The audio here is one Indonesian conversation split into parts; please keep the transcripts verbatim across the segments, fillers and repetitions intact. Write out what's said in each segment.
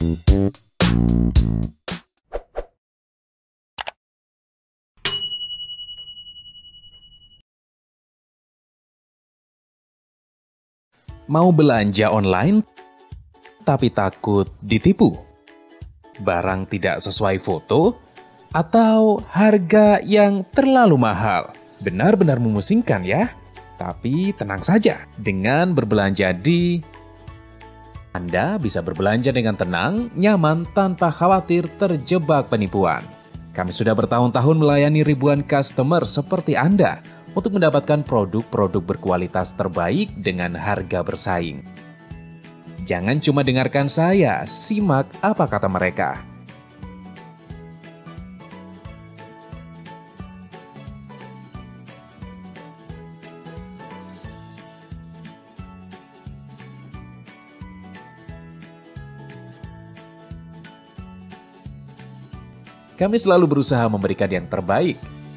Mau belanja online, tapi takut ditipu? Barang tidak sesuai foto? Atau harga yang terlalu mahal? Benar-benar memusingkan ya? Tapi tenang saja, dengan berbelanja di... Anda bisa berbelanja dengan tenang, nyaman, tanpa khawatir terjebak penipuan. Kami sudah bertahun-tahun melayani ribuan customer seperti Anda untuk mendapatkan produk-produk berkualitas terbaik dengan harga bersaing. Jangan cuma dengarkan saya, simak apa kata mereka. Kami selalu berusaha memberikan yang terbaik.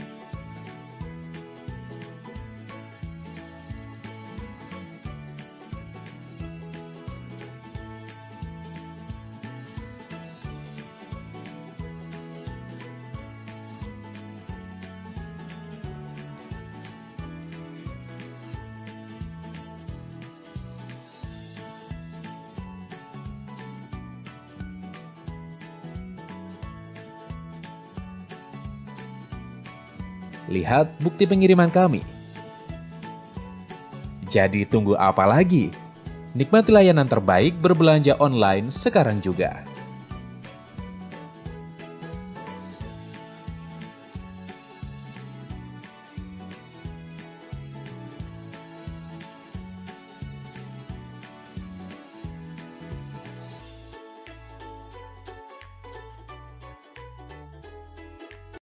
Lihat bukti pengiriman kami. Jadi tunggu apa lagi? Nikmati layanan terbaik berbelanja online sekarang juga.